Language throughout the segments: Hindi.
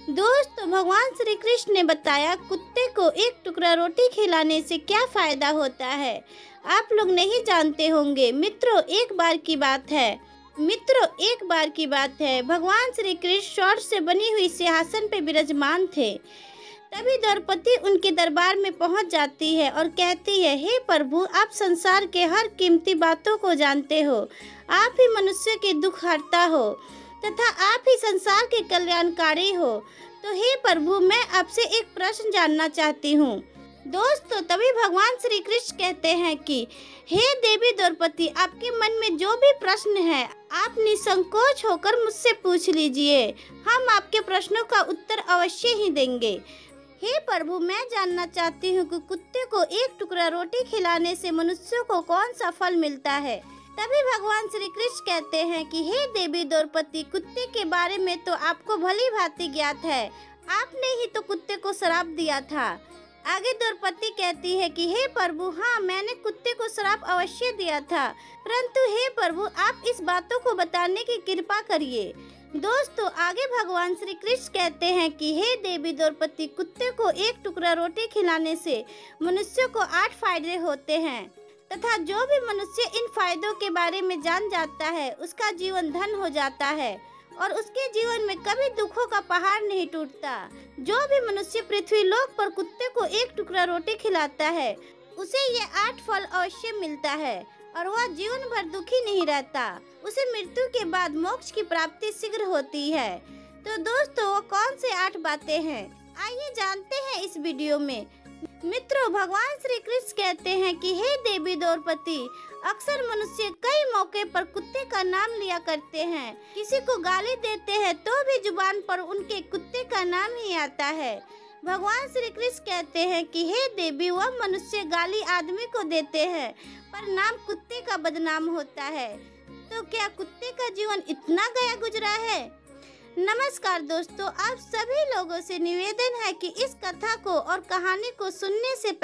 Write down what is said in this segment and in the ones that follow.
दोस्तों, भगवान श्री कृष्ण ने बताया कुत्ते को एक टुकड़ा रोटी खिलाने से क्या फायदा होता है। आप लोग नहीं जानते होंगे। एक बार की बात है, भगवान श्री कृष्ण स्वर्ण से बनी हुई सिंहासन पे विराजमान थे। तभी द्रौपदी उनके दरबार में पहुंच जाती है और कहती है, हे प्रभु, आप संसार के हर कीमती बातों को जानते हो। आप ही मनुष्य के दुख हरता हो तथा आप ही संसार के कल्याणकारी हो। तो हे प्रभु, मैं आपसे एक प्रश्न जानना चाहती हूँ। दोस्तों, तभी भगवान श्री कृष्ण कहते हैं कि हे देवी द्रौपदी, आपके मन में जो भी प्रश्न है आप निसंकोच होकर मुझसे पूछ लीजिए। हम आपके प्रश्नों का उत्तर अवश्य ही देंगे। हे प्रभु, मैं जानना चाहती हूँ कि कुत्ते को एक टुकड़ा रोटी खिलाने से मनुष्यों को कौन सा फल मिलता है। तभी भगवान श्री कृष्ण कहते हैं कि हे देवी द्रौपदी, कुत्ते के बारे में तो आपको भली भांति ज्ञात है। आपने ही तो कुत्ते को श्राप दिया था। आगे द्रौपदी कहती है कि हे प्रभु, हाँ, मैंने कुत्ते को श्राप अवश्य दिया था, परंतु हे प्रभु, आप इस बातों को बताने की कृपा करिए। दोस्तों, आगे भगवान श्री कृष्ण कहते हैं कि हे देवी द्रौपदी, कुत्ते को एक टुकड़ा रोटी खिलाने से मनुष्य को 8 फायदे होते हैं तथा जो भी मनुष्य इन फायदों के बारे में जान जाता है उसका जीवन धन हो जाता है और उसके जीवन में कभी दुखों का पहाड़ नहीं टूटता। जो भी मनुष्य पृथ्वी लोक पर कुत्ते को एक टुकड़ा रोटी खिलाता है उसे ये 8 फल अवश्य मिलता है और वह जीवन भर दुखी नहीं रहता। उसे मृत्यु के बाद मोक्ष की प्राप्ति शीघ्र होती है। तो दोस्तों, वो कौन से 8 बातें हैं, आइए जानते हैं इस वीडियो में। मित्रों, भगवान श्री कृष्ण कहते हैं कि हे देवी द्रौपदी, अक्सर मनुष्य कई मौके पर कुत्ते का नाम लिया करते हैं। किसी को गाली देते हैं तो भी जुबान पर उनके कुत्ते का नाम ही आता है। भगवान श्री कृष्ण कहते हैं कि हे देवी, वह मनुष्य गाली आदमी को देते हैं पर नाम कुत्ते का बदनाम होता है। तो क्या कुत्ते का जीवन इतना गया गुजरा है? नमस्कार दोस्तों, आप सभी लोगों से निवेदन है कि इस कथा को और कहानी को सुनने से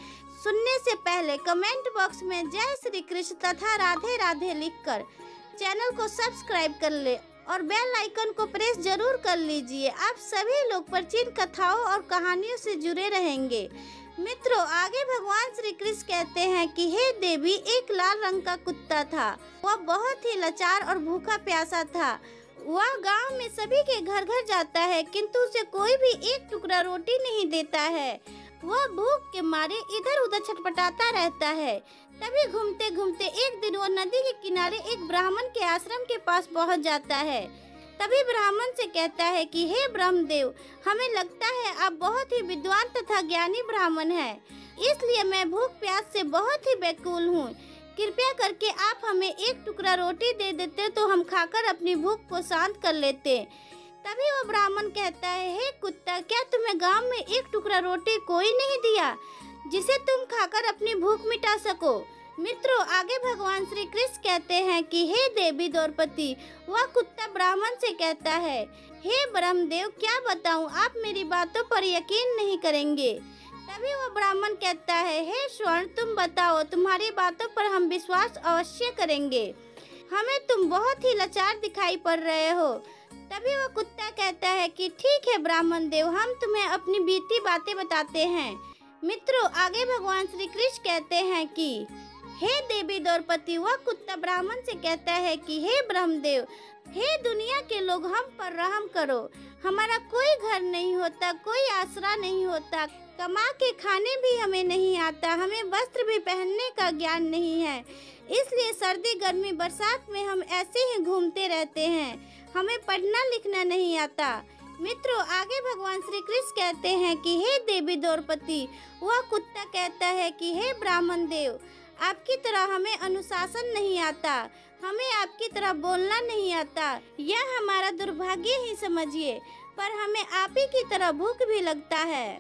पहले कमेंट बॉक्स में जय श्री कृष्ण तथा राधे राधे लिखकर चैनल को सब्सक्राइब कर ले और बेल आइकन को प्रेस जरूर कर लीजिए। आप सभी लोग प्राचीन कथाओं और कहानियों से जुड़े रहेंगे। मित्रों, आगे भगवान श्री कृष्ण कहते हैं कि हे देवी, एक लाल रंग का कुत्ता था। वह बहुत ही लाचार और भूखा प्यासा था। वह गांव में सभी के घर घर जाता है किंतु उसे कोई भी एक टुकड़ा रोटी नहीं देता है। वह भूख के मारे इधर उधर छटपटाता रहता है। तभी घूमते घूमते एक दिन वह नदी के किनारे एक ब्राह्मण के आश्रम के पास पहुंच जाता है। तभी ब्राह्मण से कहता है कि हे ब्रह्मदेव, हमें लगता है आप बहुत ही विद्वान तथा ज्ञानी ब्राह्मण हैं, इसलिए मैं भूख प्यास से बहुत ही व्याकुल हूँ। कृपया करके आप हमें एक टुकड़ा रोटी दे देते तो हम खाकर अपनी भूख को शांत कर लेते। तभी वो ब्राह्मण कहता है, हे कुत्ता, क्या तुम्हें गांव में एक टुकड़ा रोटी कोई नहीं दिया जिसे तुम खाकर अपनी भूख मिटा सको? मित्रों, आगे भगवान श्री कृष्ण कहते हैं कि हे देवी द्रौपदी, वह कुत्ता ब्राह्मण से कहता है, हे ब्रह्मदेव, क्या बताऊं, आप मेरी बातों पर यकीन नहीं करेंगे। तभी वो ब्राह्मण कहता है, हे स्वर्ण, तुम बताओ, तुम्हारी बातों पर हम विश्वास अवश्य करेंगे। हमें तुम बहुत ही लाचार दिखाई पड़ रहे हो। तभी वो कुत्ता कहता है कि ठीक है ब्राह्मण देव, हम तुम्हें अपनी बीती बातें बताते हैं। मित्रों, आगे भगवान श्री कृष्ण कहते हैं कि हे देवी द्रौपदी, वह कुत्ता ब्राह्मण से कहता है कि हे ब्रह्मदेव, हे दुनिया के लोग, हम पर रहम करो। हमारा कोई घर नहीं होता, कोई आसरा नहीं होता, कमा के खाने भी हमें नहीं आता, हमें वस्त्र भी पहनने का ज्ञान नहीं है, इसलिए सर्दी गर्मी बरसात में हम ऐसे ही घूमते रहते हैं। हमें पढ़ना लिखना नहीं आता। मित्रों, आगे भगवान श्री कृष्ण कहते हैं कि हे देवी द्रौपदी, वह कुत्ता कहता है कि हे ब्राह्मण देव, आपकी तरह हमें अनुशासन नहीं आता, हमें आपकी तरह बोलना नहीं आता, यह हमारा दुर्भाग्य ही समझिए, पर हमें आप ही की तरह भूख भी लगता है।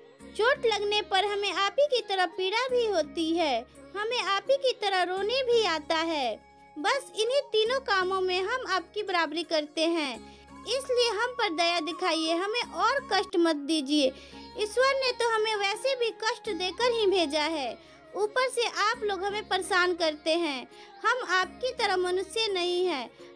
चोट लगने पर हमें आप ही की तरह पीड़ा भी होती है, हमें आप ही की तरह रोने भी आता है। बस इन्हीं तीनों कामों में हम आपकी बराबरी करते हैं, इसलिए हम पर दया दिखाइए, हमें और कष्ट मत दीजिए। ईश्वर ने तो हमें वैसे भी कष्ट देकर ही भेजा है, ऊपर से आप लोग हमें परेशान करते हैं। हम आपकी तरह मनुष्य नहीं हैं,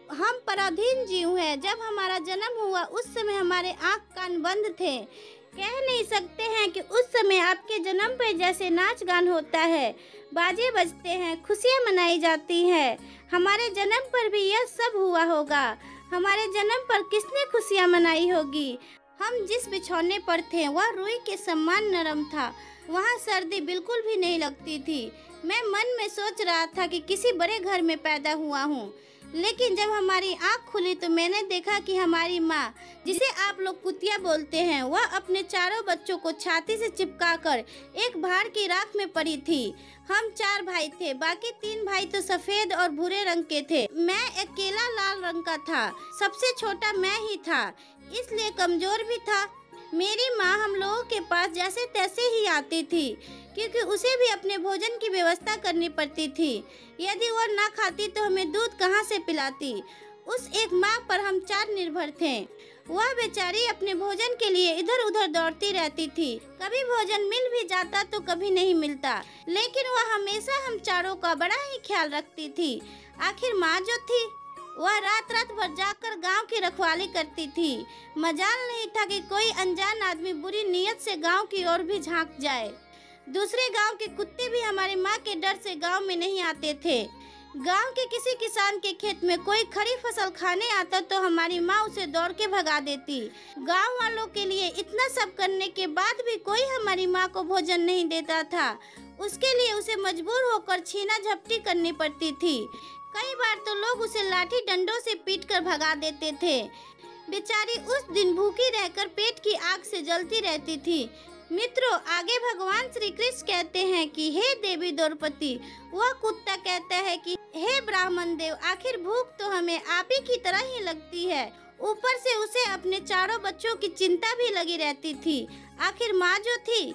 हम पराधीन जीव हैं। जब हमारा जन्म हुआ उस समय हमारे आँख कान बंद थे। कह नहीं सकते हैं कि उस समय आपके जन्म पर जैसे नाच गान होता है, बाजे बजते हैं, खुशियाँ मनाई जाती हैं, हमारे जन्म पर भी यह सब हुआ होगा। हमारे जन्म पर किसने खुशियाँ मनाई होगी? हम जिस बिछौने पर थे वह रुई के समान नरम था। वहाँ सर्दी बिल्कुल भी नहीं लगती थी। मैं मन में सोच रहा था कि किसी बड़े घर में पैदा हुआ हूँ। लेकिन जब हमारी आँख खुली तो मैंने देखा कि हमारी माँ, जिसे आप लोग कुतिया बोलते हैं, वह अपने चारों बच्चों को छाती से चिपकाकर एक भाड़ की राख में पड़ी थी। हम 4 भाई थे, बाकी 3 भाई तो सफेद और भूरे रंग के थे। मैं अकेला लाल रंग का था। सबसे छोटा मैं ही था, इसलिए कमजोर भी था। मेरी माँ हम लोगों के पास जैसे तैसे ही आती थी, क्योंकि उसे भी अपने भोजन की व्यवस्था करनी पड़ती थी। यदि वह ना खाती तो हमें दूध कहाँ से पिलाती? उस एक माँ पर हम 4 निर्भर थे। वह बेचारी अपने भोजन के लिए इधर उधर दौड़ती रहती थी। कभी भोजन मिल भी जाता तो कभी नहीं मिलता, लेकिन वह हमेशा हम चारों का बड़ा ही ख्याल रखती थी। आखिर माँ जो थी वह रात रात भर जाकर गांव की रखवाली करती थी। मजाल नहीं था कि कोई अनजान आदमी बुरी नीयत से गांव की ओर भी झांक जाए। दूसरे गांव के कुत्ते भी हमारी माँ के डर से गांव में नहीं आते थे। गांव के किसी किसान के खेत में कोई खड़ी फसल खाने आता तो हमारी माँ उसे दौड़ के भगा देती। गांव वालों के लिए इतना सब करने के बाद भी कोई हमारी माँ को भोजन नहीं देता था। उसके लिए उसे मजबूर होकर छीना झपटी करनी पड़ती थी। कई बार तो लोग उसे लाठी डंडों से पीटकर भगा देते थे। बेचारी उस दिन भूखी रहकर पेट की आग से जलती रहती थी। मित्रों, आगे भगवान श्री कृष्ण कहते हैं कि हे देवी द्रौपदी। वह कुत्ता कहता है कि हे ब्राह्मण देव, आखिर भूख तो हमें आप ही की तरह ही लगती है। ऊपर से उसे अपने चारों बच्चों की चिंता भी लगी रहती थी। आखिर माँ जो थी,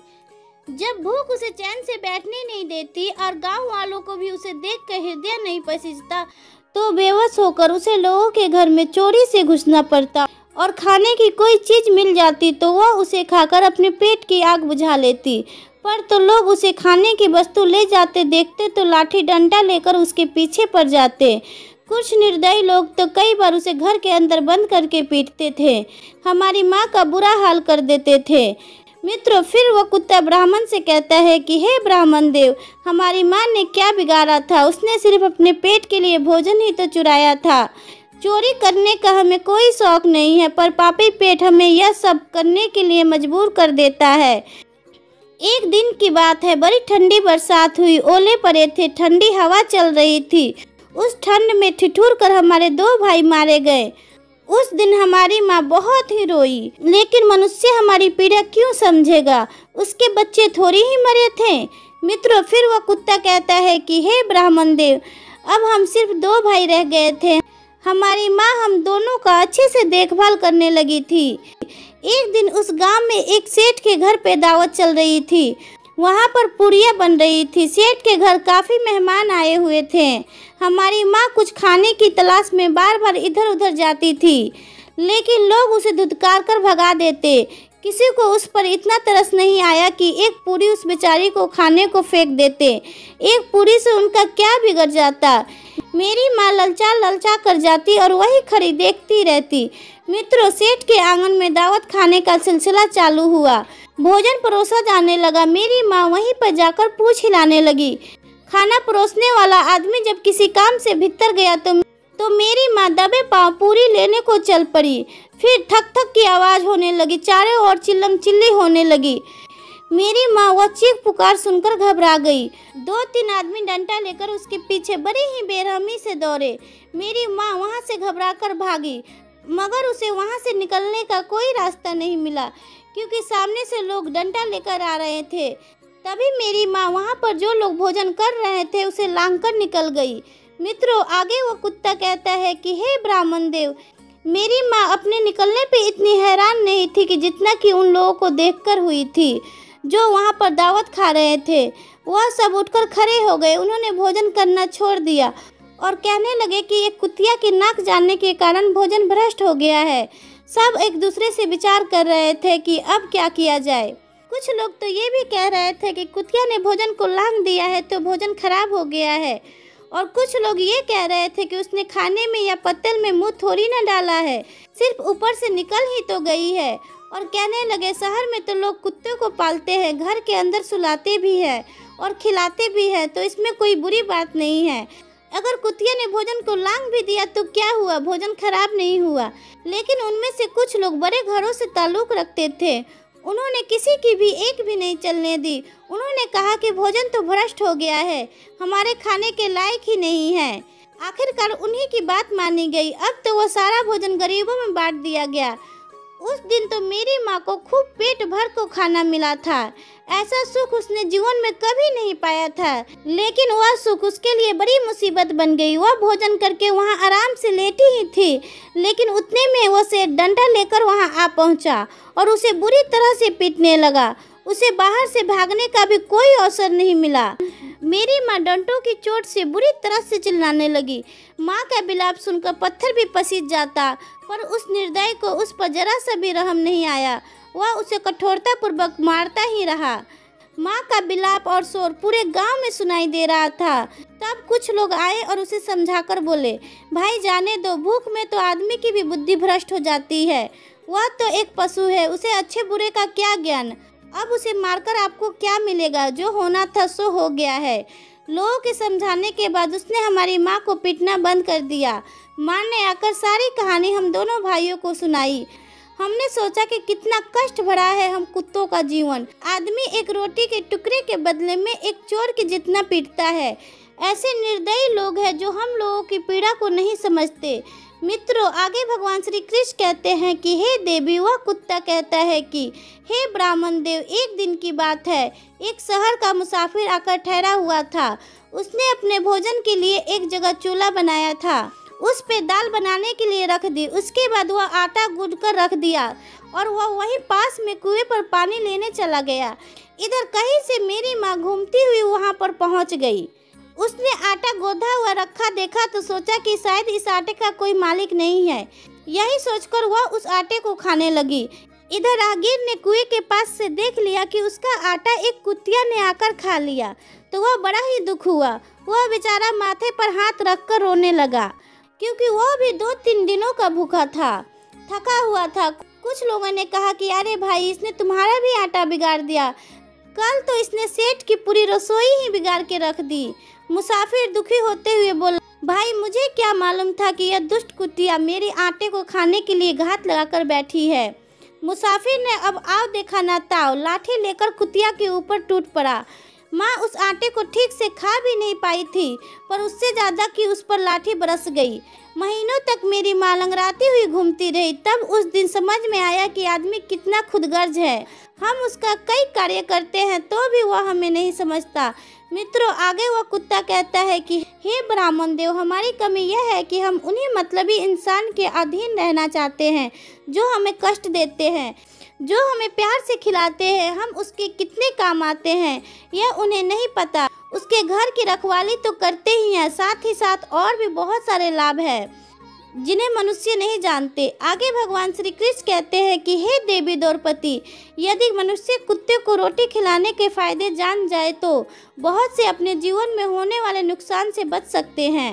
जब भूख उसे चैन से बैठने नहीं देती और गांव वालों को भी उसे देखकर हृदय नहीं पसीजता, तो बेबस होकर उसे लोगों के घर में चोरी से घुसना पड़ता और खाने की कोई चीज मिल जाती तो वह उसे खाकर अपने पेट की आग बुझा लेती। पर तो लोग उसे खाने की वस्तु ले जाते देखते तो लाठी डंडा लेकर उसके पीछे पड़ जाते। कुछ निर्दयी लोग तो कई बार उसे घर के अंदर बंद करके पीटते थे। हमारी माँ का बुरा हाल कर देते थे। मित्रों, फिर वह कुत्ता ब्राह्मण से कहता है कि हे ब्राह्मण देव, हमारी माँ ने क्या बिगाड़ा था? उसने सिर्फ अपने पेट के लिए भोजन ही तो चुराया था। चोरी करने का हमें कोई शौक नहीं है, पर पापी पेट हमें यह सब करने के लिए मजबूर कर देता है। एक दिन की बात है, बड़ी ठंडी बरसात हुई, ओले पड़े थे, ठंडी हवा चल रही थी। उस ठंड में ठिठुर कर हमारे 2 भाई मारे गए। उस दिन हमारी माँ बहुत ही रोई, लेकिन मनुष्य हमारी पीड़ा क्यों समझेगा? उसके बच्चे थोड़ी ही मरे थे। मित्रों, फिर वह कुत्ता कहता है कि हे ब्राह्मण देव, अब हम सिर्फ 2 भाई रह गए थे। हमारी माँ हम दोनों का अच्छे से देखभाल करने लगी थी। एक दिन उस गांव में एक सेठ के घर पे दावत चल रही थी। वहाँ पर पूड़ियाँ बन रही थी। सेठ के घर काफ़ी मेहमान आए हुए थे। हमारी माँ कुछ खाने की तलाश में बार बार इधर उधर जाती थी, लेकिन लोग उसे धुतकार कर भगा देते। किसी को उस पर इतना तरस नहीं आया कि एक पूरी उस बेचारी को खाने को फेंक देते। एक पूरी से उनका क्या बिगड़ जाता? मेरी माँ ललचा ललचा कर जाती और वही खड़ी देखती रहती। मित्रों, सेठ के आंगन में दावत खाने का सिलसिला चालू हुआ। भोजन परोसा जाने लगा। मेरी माँ वहीं पर जाकर पूछ हिलाने लगी। खाना परोसने वाला आदमी जब किसी काम से भीतर गया तो मेरी माँ दबे पांव पूरी लेने को चल पड़ी। फिर ठक ठक की आवाज़ होने लगी, चारों ओर चिल्लम चिल्ली होने लगी। मेरी माँ वह चीख पुकार सुनकर घबरा गई। 2-3 आदमी डंडा लेकर उसके पीछे बड़ी ही बेरहमी से दौड़े। मेरी माँ वहाँ से घबराकर भागी, मगर उसे वहाँ से निकलने का कोई रास्ता नहीं मिला, क्योंकि सामने से लोग डंडा लेकर आ रहे थे। तभी मेरी माँ वहाँ पर जो लोग भोजन कर रहे थे उसे लांघकर निकल गई। मित्रों, आगे वो कुत्ता कहता है कि हे ब्राह्मण देव, मेरी माँ अपने निकलने पे इतनी हैरान नहीं थी कि जितना कि उन लोगों को देखकर हुई थी जो वहाँ पर दावत खा रहे थे। वह सब उठकर खड़े हो गए। उन्होंने भोजन करना छोड़ दिया और कहने लगे कि एक कुतिया की नाक जानने के कारण भोजन भ्रष्ट हो गया है। सब एक दूसरे से विचार कर रहे थे कि अब क्या किया जाए। कुछ लोग तो ये भी कह रहे थे कि कुतिया ने भोजन को लांघ दिया है तो भोजन खराब हो गया है। और कुछ लोग ये कह रहे थे कि उसने खाने में या पत्तल में मुंह थोड़ी ना डाला है, सिर्फ ऊपर से निकल ही तो गई है। और कहने लगे शहर में तो लोग कुत्ते को पालते हैं, घर के अंदर सुलाते भी है और खिलाते भी है, तो इसमें कोई बुरी बात नहीं है। अगर कुतिया ने भोजन को लांग भी दिया तो क्या हुआ, भोजन खराब नहीं हुआ। लेकिन उनमें से कुछ लोग बड़े घरों से ताल्लुक रखते थे, उन्होंने किसी की भी एक भी नहीं चलने दी। उन्होंने कहा कि भोजन तो भ्रष्ट हो गया है, हमारे खाने के लायक ही नहीं है। आखिरकार उन्हीं की बात मानी गई। अब तो वह सारा भोजन गरीबों में बांट दिया गया। उस दिन तो मेरी माँ को खूब पेट भर को खाना मिला था। ऐसा सुख उसने जीवन में कभी नहीं पाया था, लेकिन वह सुख उसके लिए बड़ी मुसीबत बन गई। वह भोजन करके वहाँ आराम से लेटी ही थी, लेकिन उतने में वो से डंडा लेकर वहाँ आ पहुँचा और उसे बुरी तरह से पीटने लगा। उसे बाहर से भागने का भी कोई अवसर नहीं मिला। मेरी माँ डंडों की चोट से बुरी तरह से चिल्लाने लगी। माँ का बिलाप सुनकर पत्थर भी पसीज जाता, पर उस निर्दयी को उस पर जरा सा भी रहम नहीं आया। वह उसे कठोरता पूर्वक मारता ही रहा। माँ का बिलाप और शोर पूरे गांव में सुनाई दे रहा था। तब कुछ लोग आए और उसे समझाकर बोले, भाई जाने दो, भूख में तो आदमी की भी बुद्धि भ्रष्ट हो जाती है। वह तो एक पशु है, उसे अच्छे बुरे का क्या ज्ञान। अब उसे मारकर आपको क्या मिलेगा, जो होना था सो हो गया है। लोगों के समझाने के बाद उसने हमारी माँ को पीटना बंद कर दिया। माँ ने आकर सारी कहानी हम दोनों भाइयों को सुनाई। हमने सोचा कि कितना कष्ट भरा है हम कुत्तों का जीवन। आदमी एक रोटी के टुकड़े के बदले में एक चोर के जितना पीटता है। ऐसे निर्दयी लोग हैं जो हम लोगों की पीड़ा को नहीं समझते। मित्रों, आगे भगवान श्री कृष्ण कहते हैं कि हे देवी, वह कुत्ता कहता है कि हे ब्राह्मण देव, एक दिन की बात है, एक शहर का मुसाफिर आकर ठहरा हुआ था। उसने अपने भोजन के लिए एक जगह चूल्हा बनाया था, उस पे दाल बनाने के लिए रख दी। उसके बाद वह आटा गूंद कर रख दिया और वह वहीं पास में कुएं पर पानी लेने चला गया। इधर कहीं से मेरी माँ घूमती हुई वहाँ पर पहुँच गई। उसने आटा गोधा हुआ रखा देखा तो सोचा कि शायद इस आटे का कोई मालिक नहीं है। यही सोचकर वह उस आटे को खाने लगी। इधर राहगीर ने कुएं के पास से देख लिया कि उसका आटा एक कुतिया ने आकर खा लिया, तो वह बड़ा ही दुख हुआ। वह बेचारा माथे पर हाथ रखकर रोने लगा, क्योंकि वह भी 2-3 दिनों का भूखा था, थका हुआ था। कुछ लोगों ने कहा कि अरे भाई, इसने तुम्हारा भी आटा बिगाड़ दिया, कल तो इसने सेठ की पूरी रसोई ही बिगाड़ के रख दी। मुसाफिर दुखी होते हुए बोला, भाई मुझे क्या मालूम था कि यह दुष्ट कुतिया मेरे आटे को खाने के लिए घात लगाकर बैठी है। मुसाफिर ने अब आओ देखा ना ताओ, लाठी लेकर कुतिया के ऊपर टूट पड़ा। माँ उस आटे को ठीक से खा भी नहीं पाई थी, पर उससे ज़्यादा कि उस पर लाठी बरस गई। महीनों तक मेरी माँ लंगड़ाती हुई घूमती रही। तब उस दिन समझ में आया कि आदमी कितना खुदगर्ज है। हम उसका कई कार्य करते हैं तो भी वह हमें नहीं समझता। मित्रों, आगे वह कुत्ता कहता है कि हे ब्राह्मण देव, हमारी कमी यह है कि हम उन्हीं मतलबी इंसान के अधीन रहना चाहते हैं जो हमें कष्ट देते हैं, जो हमें प्यार से खिलाते हैं। हम उसके कितने काम आते हैं यह उन्हें नहीं पता। उसके घर की रखवाली तो करते ही हैं, साथ ही साथ और भी बहुत सारे लाभ हैं जिन्हें मनुष्य नहीं जानते। आगे भगवान श्री कृष्ण कहते हैं कि हे देवी द्रौपदी, यदि मनुष्य कुत्ते को रोटी खिलाने के फायदे जान जाए तो बहुत से अपने जीवन में होने वाले नुकसान से बच सकते हैं।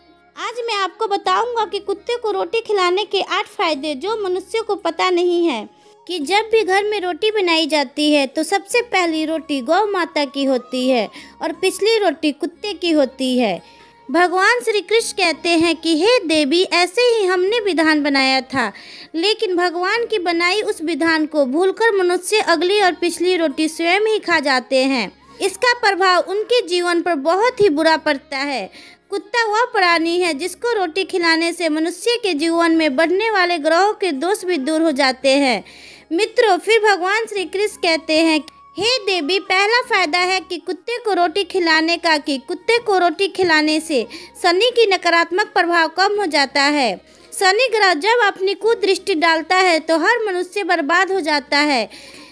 आज मैं आपको बताऊंगा कि कुत्ते को रोटी खिलाने के 8 फायदे जो मनुष्य को पता नहीं है। कि जब भी घर में रोटी बनाई जाती है तो सबसे पहली रोटी गौ माता की होती है और पिछली रोटी कुत्ते की होती है। भगवान श्री कृष्ण कहते हैं कि हे देवी, ऐसे ही हमने विधान बनाया था, लेकिन भगवान की बनाई उस विधान को भूलकर मनुष्य अगली और पिछली रोटी स्वयं ही खा जाते हैं। इसका प्रभाव उनके जीवन पर बहुत ही बुरा पड़ता है। कुत्ता वह प्राणी है जिसको रोटी खिलाने से मनुष्य के जीवन में बढ़ने वाले ग्रहों के दोष भी दूर हो जाते हैं। मित्रों, फिर भगवान श्री कृष्ण कहते हैं, हे देवी, पहला फायदा है कि कुत्ते को रोटी खिलाने का कि कुत्ते को रोटी खिलाने से शनि की नकारात्मक प्रभाव कम हो जाता है। शनि ग्रह जब अपनी कुदृष्टि डालता है तो हर मनुष्य बर्बाद हो जाता है।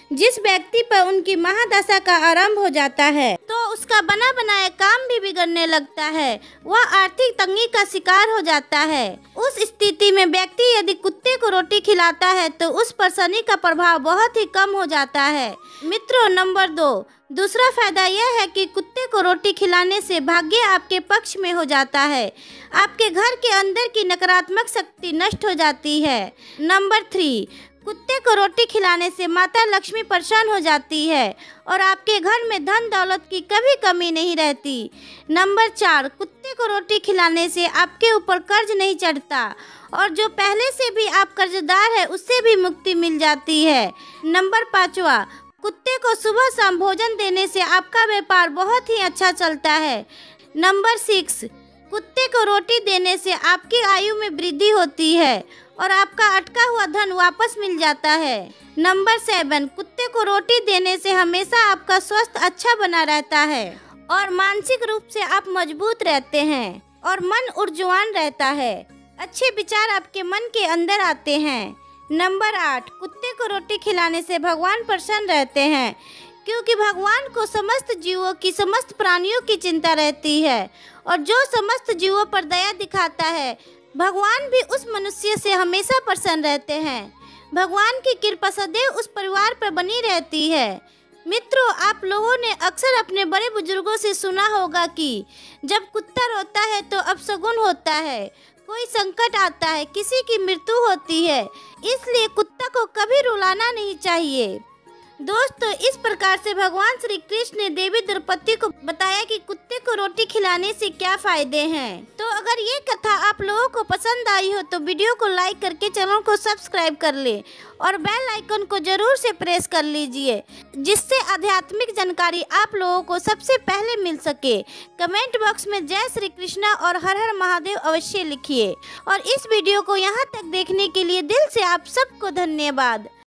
जिस व्यक्ति पर उनकी महादशा का आरंभ हो जाता है तो उसका बना बनाया काम भी बिगड़ने लगता है, वह आर्थिक तंगी का शिकार हो जाता है। उस स्थिति में व्यक्ति यदि कुत्ते को रोटी खिलाता है तो उस पर शनि का प्रभाव बहुत ही कम हो जाता है। मित्रों, नंबर 2, दूसरा फायदा यह है कि कुत्ते को रोटी खिलाने से भाग्य आपके पक्ष में हो जाता है। आपके घर के अंदर की नकारात्मक शक्ति नष्ट हो जाती है। नंबर 3, कुत्ते को रोटी खिलाने से माता लक्ष्मी प्रसन्न हो जाती है और आपके घर में धन दौलत की कभी कमी नहीं रहती। नंबर 4, कुत्ते को रोटी खिलाने से आपके ऊपर कर्ज नहीं चढ़ता और जो पहले से भी आप कर्जदार है उससे भी मुक्ति मिल जाती है। नंबर 5, कुत्ते को सुबह शाम भोजन देने से आपका व्यापार बहुत ही अच्छा चलता है। नंबर 6, कुत्ते को रोटी देने से आपकी आयु में वृद्धि होती है और आपका अटका हुआ धन वापस मिल जाता है। नंबर 7, कुत्ते को रोटी देने से हमेशा आपका स्वास्थ्य अच्छा बना रहता है और मानसिक रूप से आप मजबूत रहते हैं और मन ऊर्जावान रहता है। अच्छे विचार आपके मन के अंदर आते हैं। नंबर 8, कुत्ते को रोटी खिलाने से भगवान प्रसन्न रहते हैं क्योंकि भगवान को समस्त जीवों की, समस्त प्राणियों की चिंता रहती है और जो समस्त जीवों पर दया दिखाता है भगवान भी उस मनुष्य से हमेशा प्रसन्न रहते हैं। भगवान की कृपा सदैव उस परिवार पर बनी रहती है। मित्रों, आप लोगों ने अक्सर अपने बड़े बुजुर्गों से सुना होगा कि जब कुत्ता रोता है तो अपशगुन होता है, कोई संकट आता है, किसी की मृत्यु होती है, इसलिए कुत्ता को कभी रुलाना नहीं चाहिए। दोस्तों, इस प्रकार से भगवान श्री कृष्ण ने देवी द्रौपदी को बताया कि कुत्ते को रोटी खिलाने से क्या फायदे हैं। तो अगर ये कथा आप लोगों को पसंद आई हो तो वीडियो को लाइक करके चैनल को सब्सक्राइब कर ले और बेल आइकन को जरूर से प्रेस कर लीजिए, जिससे आध्यात्मिक जानकारी आप लोगों को सबसे पहले मिल सके। कमेंट बॉक्स में जय श्री कृष्णा और हर हर महादेव अवश्य लिखिए और इस वीडियो को यहाँ तक देखने के लिए दिल से आप सबको धन्यवाद।